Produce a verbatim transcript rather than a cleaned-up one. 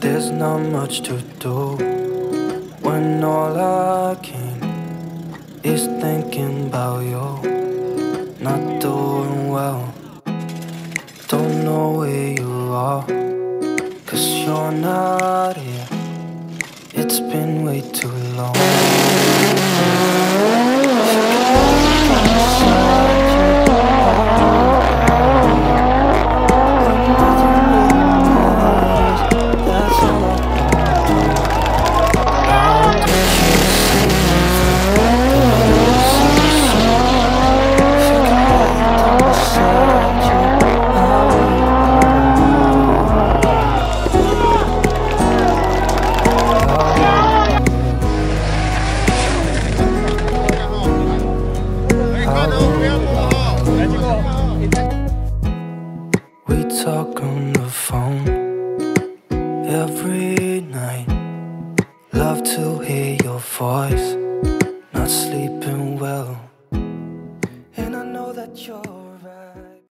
There's not much to do when all I can is thinking about you. Not doing well, don't know where you are, 'cause you're not here. It's been way too long. We talk on the phone every night. Love to hear your voice. Not sleeping well, and I know that you're right.